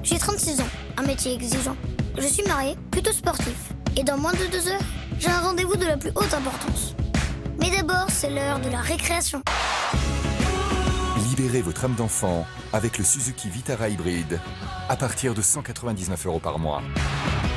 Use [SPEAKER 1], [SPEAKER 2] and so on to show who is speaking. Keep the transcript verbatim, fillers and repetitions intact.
[SPEAKER 1] J'ai trente-six ans, un métier exigeant. Je suis marié, plutôt sportif. Et dans moins de deux heures, j'ai un rendez-vous de la plus haute importance. Mais d'abord, c'est l'heure de la récréation.
[SPEAKER 2] Libérez votre âme d'enfant avec le Suzuki Vitara Hybrid à partir de cent quatre-vingt-dix-neuf euros par mois.